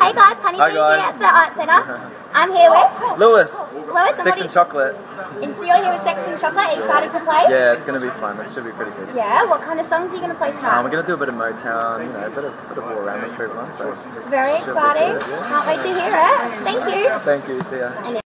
Hey guys, Honey Hi Bee guys. here at the Art Centre. I'm here with Lewis, Lewis, and Sex and Chocolate. and so you're here with Sex and Chocolate. Are you excited to play? Yeah, it's going to be fun. It should be pretty good. Yeah, what kind of songs are you going to play tonight? We're going to do a bit of Motown, you know, a bit of all around the street one. So Very exciting. good, yeah. Can't wait to hear it. Thank you. Thank you. See ya. And